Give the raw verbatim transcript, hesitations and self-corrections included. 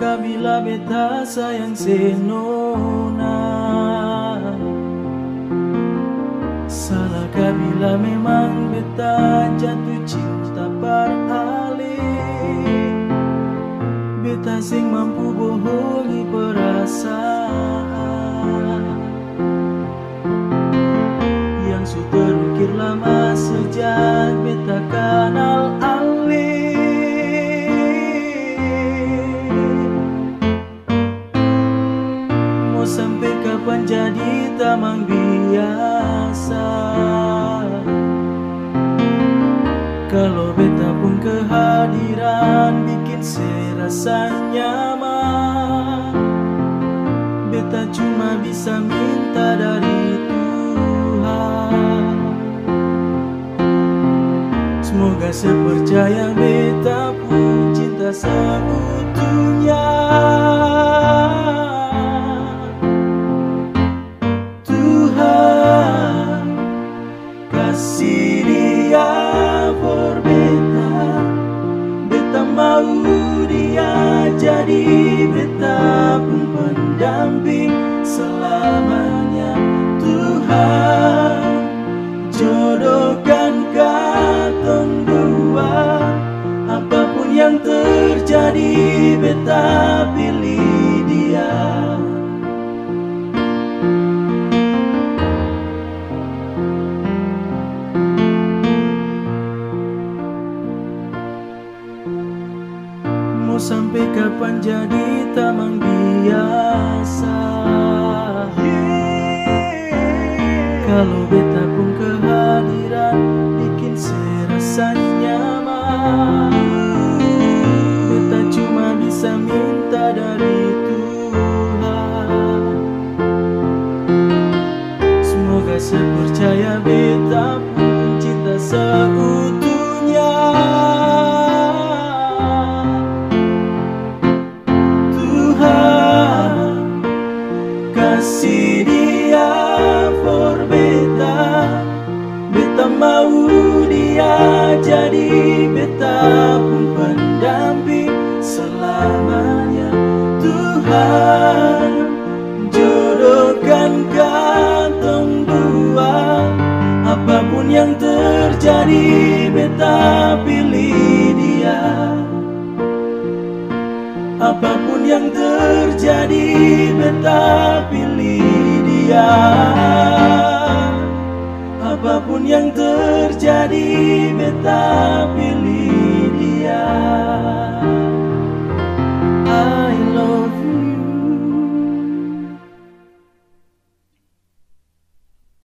kabila beta sayang senona, salah kabila memang beta jatuh cinta beralih. Beta sing mampu bohongi perasaan yang su terukir lama sejak beta kenal alih. Mau sampai kapan jadi tamang biasa, kalau beta pun kehadiran bikin serasa nyaman. Beta cuma bisa minta dari Tuhan, semoga sepercaya beta pun cinta seutuhnya. Tuhan kasih dia for beta, beta mau dia jadi beta pun pendamping selamanya. Tuhan jodohkan katong dua, apapun yang terjadi beta pilih dia. Mau sampai kapan jadi tamang biasa, kalau beta pun kehadiran bikin serasa nyaman. Beta cuma bisa minta dari Tuhan, semoga sepercaya beta pun cinta seutuhnya. Kasih dia for beta, beta mau dia jadi beta pun pendamping selamanya. Tuhan jodohkan katong dua, apapun yang terjadi beta pilih dia. Apapun yang terjadi beta pilih dia. Apapun yang terjadi beta pilih dia.